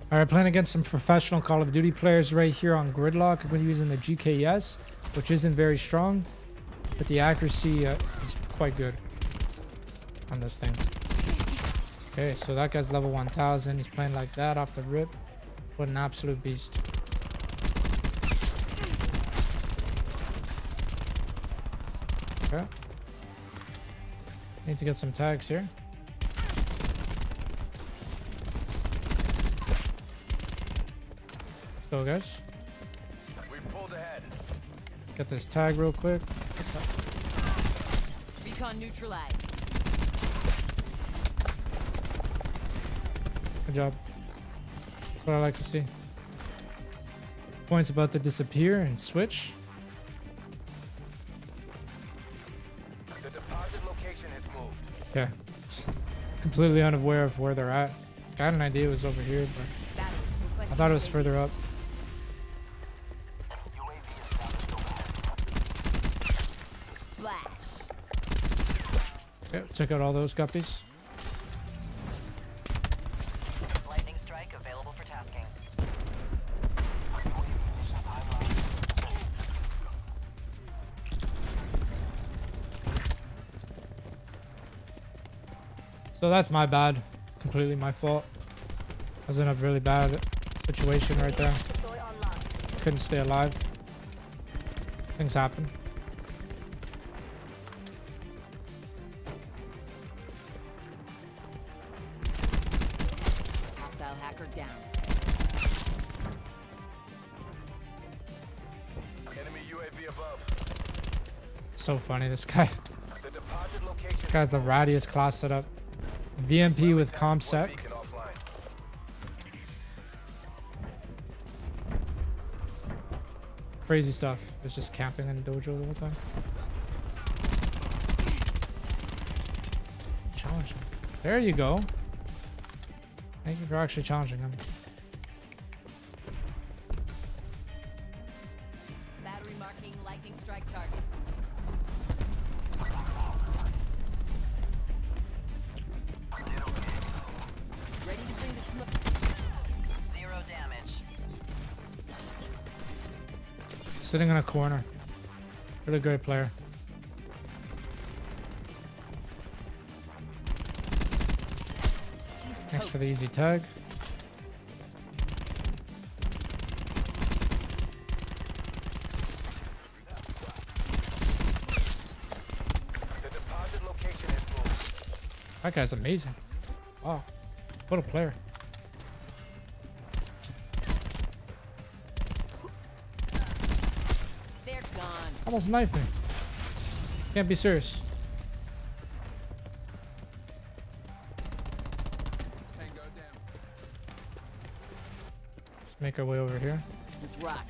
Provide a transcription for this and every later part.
All right, playing against some professional Call of Duty players right here on Gridlock. I'm going to be using the GKS, which isn't very strong, but the accuracy is quite good on this thing. Okay, so that guy's level 1000. He's playing like that off the rip. What an absolute beast. Okay. Need to get some tags here. Let's go, guys. We pulled ahead. Get this tag real quick. Recon neutralized. Good job. That's what I like to see. Points about to disappear and switch. The deposit location has moved. Yeah. Completely unaware of where they're at. Got an idea it was over here, but I thought it was further up. Okay, check out all those guppies. Lightning strike available for tasking. So that's my bad. Completely my fault. I was in a really bad situation right there. Couldn't stay alive. Things happen. Hostile hacker down. Enemy UAV above. So funny, this guy. The deposit location. This guy's the rattiest class setup. VMP with ComSec. Crazy stuff. It's just camping in the dojo the whole time. Challenge him. There you go. Thank you for actually challenging him. Battery marking lightning strike targets. Ready to bring the smoke. 0 damage. Sitting in a corner. Really great player. Thanks for the easy tag. The deposit location has moved. That guy's amazing. Wow. What a player. They're gone. Almost knifed me. Can't be serious. Let's make our way over here. Let's rock.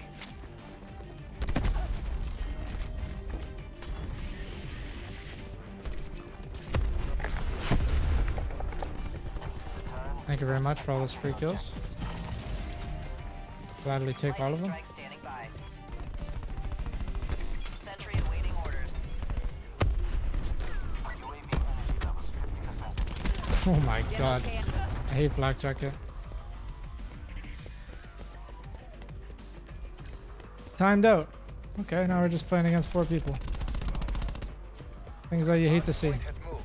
Thank you very much for all those free kills. Gladly take all of them. Strike standing by. Sentry awaiting orders. Oh my god. I hate flak jacket. Timed out. Okay, now we're just playing against 4 people. Things that you hate to see. Has moved.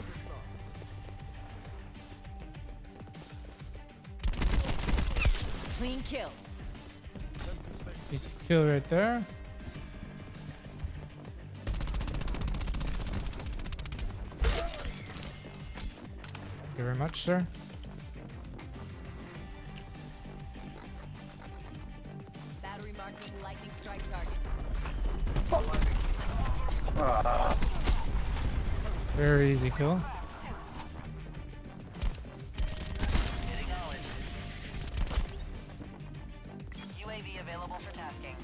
Clean kill. Easy kill right there. Thank you very much, sir. Battery marking lightning strike targets. Very easy kill. Acknowledged. UAV available for tasking.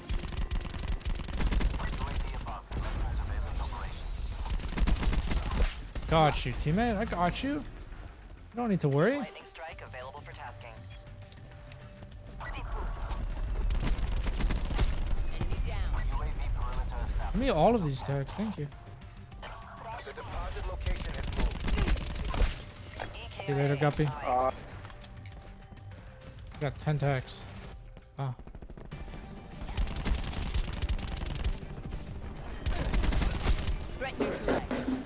UAV above. Surveillance operations. Got you, teammate. I got you. You don't need to worry. Lightning strike available for tasking. Enemy down. UAV perimeter established. Give me all of these tags. Thank you. The deposit location has moved. See you later, Guppy. Got 10 tags. Oh. Threat neutralized.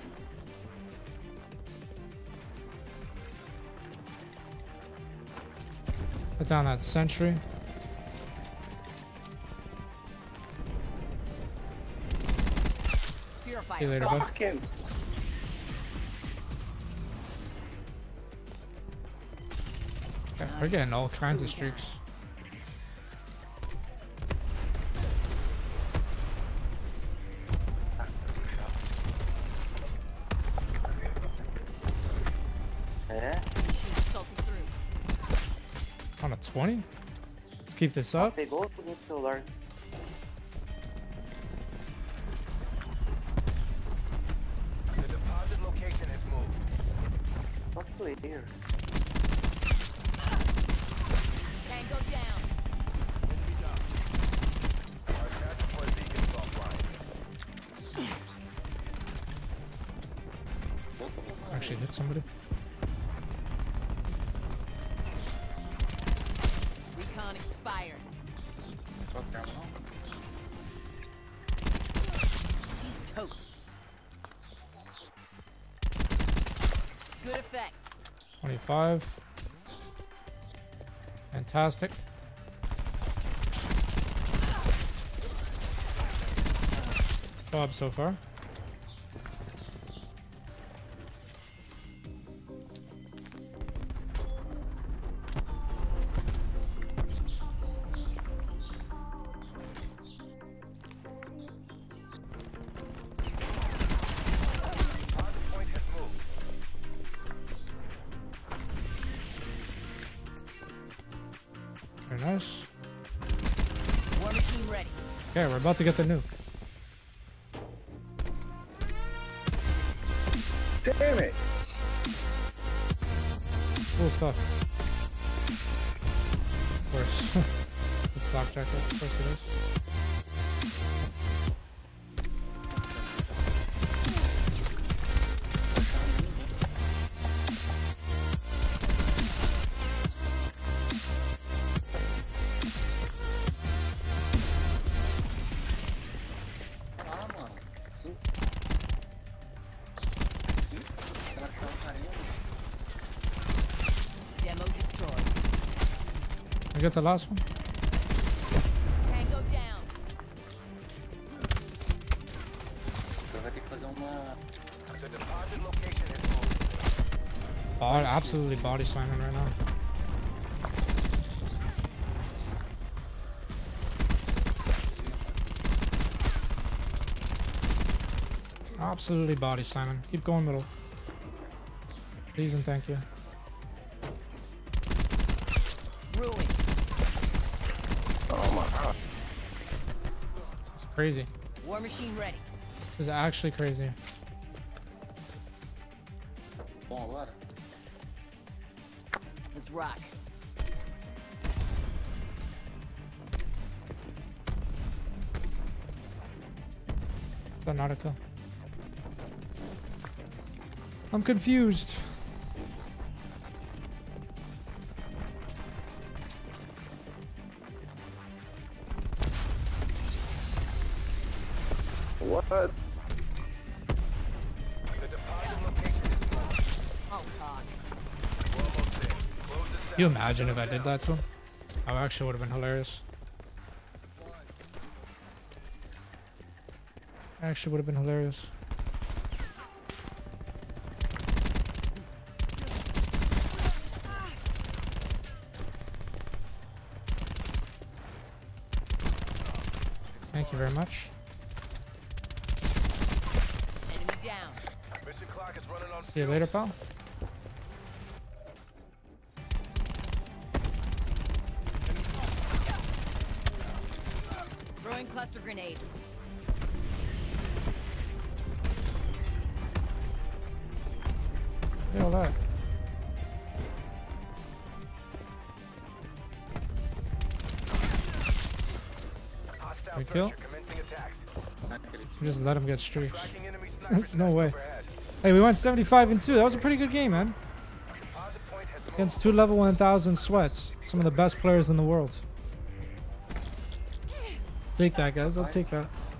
Put down that sentry. Purifier. See you later, bud. Fucking. Yeah, we're getting all kinds of streaks. Yeah. Salting through. On a 20? Let's keep this up. Pegou os no celular. The deposit location has moved. Fuck player. Tango down. Our tactical beacon's offline. Actually hit somebody. Recon expired. She's toast. Good effect. 25. Fantastic. Job so far. Deposit point has moved. Very nice. War machine ready. Okay, we're about to get the nuke. Damn it! Cool stuff. Of course. This blackjack, of course it is. Ah, mano. Sim. Sim. Ela tá caramba. Demo destroyed. I get the last one. Tango down. Eu vou ter que fazer uma. The deposit location has moved. Absolutely body slamming right now. Absolutely body slamming. Keep going, middle. Please and thank you. Ruin. Oh my god. It's crazy. War machine ready. This is actually crazy. Bom, agora. Let's rock. Is that not a kill? I'm confused. What? The deposit location is moved. I'll talk. We're almost there. Close the Can you imagine if I did that to him? That actually would have been hilarious. Actually would have been hilarious. Thank you very much. Enemy down. Mission clock is running on See you later, pal. Throwing cluster grenade. Look at all that. Hostile Good kill. pressure commencing attacks. We just let him get streaks. Tracking enemy There's snipers no nest way. overhead. Hey, we went 75-2. That was a pretty good game, man. Deposit point has moved. Against 2 level 1000 sweats. Some of the best players in the world. Take that, guys. I'll take that.